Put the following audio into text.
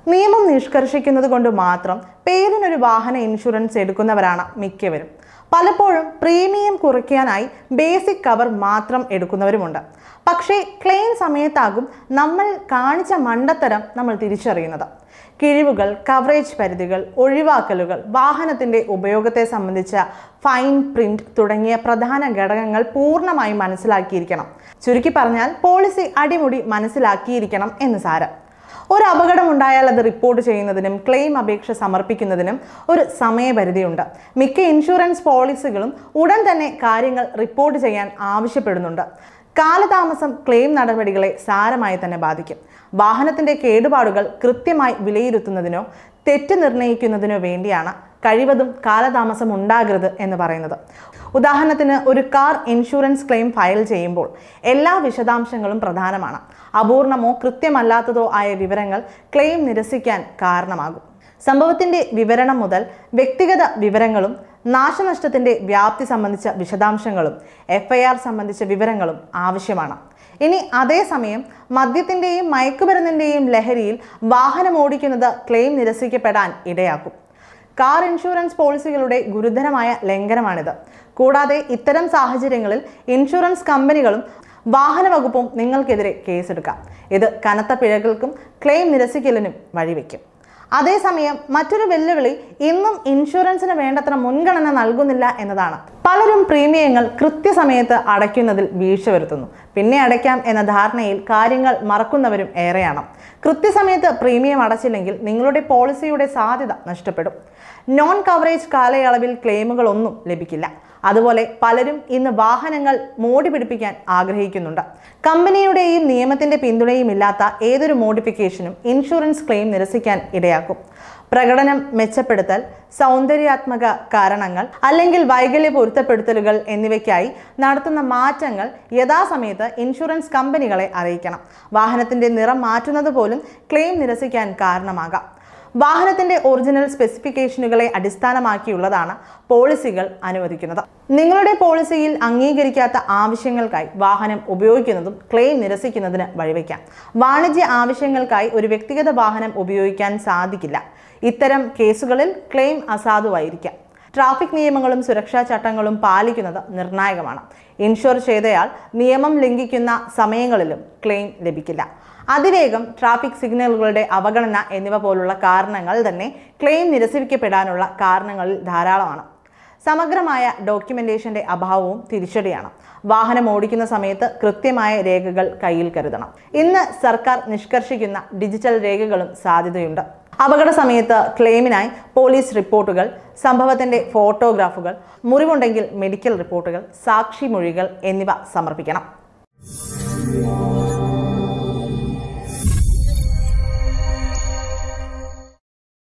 നിയമം നിഷ്കർഷിക്കുന്നത് കൊണ്ട് മാത്രം പേരിനൊരു വാഹന ഇൻഷുറൻസ് എടുക്കുന്നവരാണ് മിക്കവരും. പലപ്പോഴും പ്രീമിയം കുറയ്ക്കാനായി ബേസിക് കവർ മാത്രം എടുക്കുന്നവരുമുണ്ട്. പക്ഷേ ക്ലെയിം സമയത്താകും നമ്മൾ കാണിച്ച മണ്ടത്തരം നമ്മൾ തിരിച്ചറിയുന്നത്. കിഴിവുകൾ, കവറേജ് പരിധികൾ, ഒഴിവാക്കലുകൾ, വാഹനത്തിൻ്റെ ഉപയോഗത്തെ സംബന്ധിച്ച ഫൈൻ പ്രിന്റ് തുടങ്ങിയ പ്രധാന ഘടകങ്ങൾ പൂർണ്ണമായും മനസ്സിലാക്കിയിരിക്കണം. ചുരുക്കി പറഞ്ഞാൽ പോളിസി അടിമുടി മനസ്സിലാക്കിയിരിക്കണം എന്ന് സാരം. ഒരു അപകടമുണ്ടായാൽ അത് റിപ്പോർട്ട് ചെയ്യുന്നതിനും ക്ലെയിം അപേക്ഷ സമർപ്പിക്കുന്നതിനും ഒരു സമയപരിധിയുണ്ട്. മിക്ക ഇൻഷുറൻസ് പോളിസികളും ഉടൻ തന്നെ കാര്യങ്ങൾ റിപ്പോർട്ട് ചെയ്യാൻ ആവശ്യപ്പെടുന്നുണ്ട്. കാലതാമസം ക്ലെയിം നടപടികളെ സാരമായി തന്നെ ബാധിക്കും. വാഹനത്തിൻ്റെ കേടുപാടുകൾ കൃത്യമായി വിലയിരുത്തുന്നതിനോ തെറ്റ് നിർണ്ണയിക്കുന്നതിനോ വേണ്ടിയാണ് കഴിവതും കാലതാമസം ഉണ്ടാകരുത് എന്ന് പറയുന്നത്. ഉദാഹരണത്തിന്, ഒരു കാർ ഇൻഷുറൻസ് ക്ലെയിം ഫയൽ ചെയ്യുമ്പോൾ എല്ലാ വിശദാംശങ്ങളും പ്രധാനമാണ്. അപൂർണമോ കൃത്യമല്ലാത്തതോ ആയ വിവരങ്ങൾ ക്ലെയിം നിരസിക്കാൻ കാരണമാകും. സംഭവത്തിൻ്റെ വിവരണം മുതൽ വ്യക്തിഗത വിവരങ്ങളും നാശനഷ്ടത്തിൻ്റെ വ്യാപ്തി സംബന്ധിച്ച വിശദാംശങ്ങളും FIR സംബന്ധിച്ച വിവരങ്ങളും ആവശ്യമാണ്. ഇനി അതേസമയം മദ്യത്തിൻ്റെയും മയക്കുമരുന്നിൻ്റെയും ലഹരിയിൽ വാഹനം ഓടിക്കുന്നത് ക്ലെയിം നിരസിക്കപ്പെടാൻ ഇടയാക്കും. കാർ ഇൻഷുറൻസ് പോളിസികളുടെ ഗുരുതരമായ ലംഘനമാണിത്. കൂടാതെ ഇത്തരം സാഹചര്യങ്ങളിൽ ഇൻഷുറൻസ് കമ്പനികളും വാഹന വകുപ്പും നിങ്ങൾക്കെതിരെ കേസെടുക്കാം. ഇത് കനത്ത പിഴകൾക്കും ക്ലെയിം നിരസിക്കലിനും വഴിവെക്കും. അതേസമയം മറ്റൊരു വെല്ലുവിളി ഇന്നും ഇൻഷുറൻസിന് വേണ്ടത്ര മുൻഗണന നൽകുന്നില്ല എന്നതാണ്. പലരും പ്രീമിയങ്ങൾ കൃത്യസമയത്ത് അടയ്ക്കുന്നതിൽ വീഴ്ച വരുത്തുന്നു. പിന്നെ അടയ്ക്കാം എന്ന ധാരണയിൽ കാര്യങ്ങൾ മറക്കുന്നവരും ഏറെയാണ്. കൃത്യസമയത്ത് പ്രീമിയം അടച്ചില്ലെങ്കിൽ നിങ്ങളുടെ പോളിസിയുടെ സാധ്യത നഷ്ടപ്പെടും. നോൺ കവറേജ് കാലയളവിൽ ക്ലെയിമുകളൊന്നും ലഭിക്കില്ല. അതുപോലെ പലരും ഇന്ന് വാഹനങ്ങൾ മോടി പിടിപ്പിക്കാൻ ആഗ്രഹിക്കുന്നുണ്ട്. കമ്പനിയുടെയും നിയമത്തിൻ്റെ പിന്തുണയും ഇല്ലാത്ത ഏതൊരു മോഡിഫിക്കേഷനും ഇൻഷുറൻസ് ക്ലെയിം നിരസിക്കാൻ ഇടയാക്കും. പ്രകടനം മെച്ചപ്പെടുത്തൽ, സൗന്ദര്യാത്മക കാരണങ്ങൾ അല്ലെങ്കിൽ വൈകല്യ പൊരുത്തപ്പെടുത്തലുകൾ എന്നിവയ്ക്കായി നടത്തുന്ന മാറ്റങ്ങൾ യഥാസമയത്ത് ഇൻഷുറൻസ് കമ്പനികളെ അറിയിക്കണം. വാഹനത്തിൻ്റെ നിറം മാറ്റുന്നത് പോലും ക്ലെയിം നിരസിക്കാൻ കാരണമാകാം. വാഹനത്തിൻ്റെ ഒറിജിനൽ സ്പെസിഫിക്കേഷനുകളെ അടിസ്ഥാനമാക്കിയുള്ളതാണ് പോളിസികൾ അനുവദിക്കുന്നത്. നിങ്ങളുടെ പോളിസിയിൽ അംഗീകരിക്കാത്ത ആവശ്യങ്ങൾക്കായി വാഹനം ഉപയോഗിക്കുന്നതും ക്ലെയിം നിരസിക്കുന്നതിന് വഴിവെക്കാം. വാണിജ്യ ആവശ്യങ്ങൾക്കായി ഒരു വ്യക്തിഗത വാഹനം ഉപയോഗിക്കാൻ സാധിക്കില്ല. ഇത്തരം കേസുകളിൽ ക്ലെയിം അസാധുവായിരിക്കാം. ട്രാഫിക് നിയമങ്ങളും സുരക്ഷാ ചട്ടങ്ങളും പാലിക്കുന്നത് നിർണായകമാണ്. ഇൻഷുർ ചെയ്തയാൾ നിയമം ലംഘിക്കുന്ന സമയങ്ങളിലും ക്ലെയിം ലഭിക്കില്ല. അതിവേഗം, ട്രാഫിക് സിഗ്നലുകളുടെ അവഗണന എന്നിവ പോലുള്ള കാരണങ്ങൾ തന്നെ ക്ലെയിം നിരസിക്കപ്പെടാനുള്ള കാരണങ്ങളിൽ ധാരാളമാണ്. സമഗ്രമായ ഡോക്യുമെന്റേഷന്റെ അഭാവവും തിരിച്ചടിയാണ്. വാഹനം ഓടിക്കുന്ന സമയത്ത് കൃത്യമായ രേഖകൾ കയ്യിൽ കരുതണം. ഇന്ന് സർക്കാർ നിഷ്കർഷിക്കുന്ന ഡിജിറ്റൽ രേഖകളും സാധ്യതയുണ്ട്. അപകട സമയത്ത് ക്ലെയിമിനായി പോലീസ് റിപ്പോർട്ടുകൾ, സംഭവത്തിന്റെ ഫോട്ടോഗ്രാഫുകൾ, മുറിവുണ്ടെങ്കിൽ മെഡിക്കൽ റിപ്പോർട്ടുകൾ, സാക്ഷിമൊഴികൾ എന്നിവ സമർപ്പിക്കണം.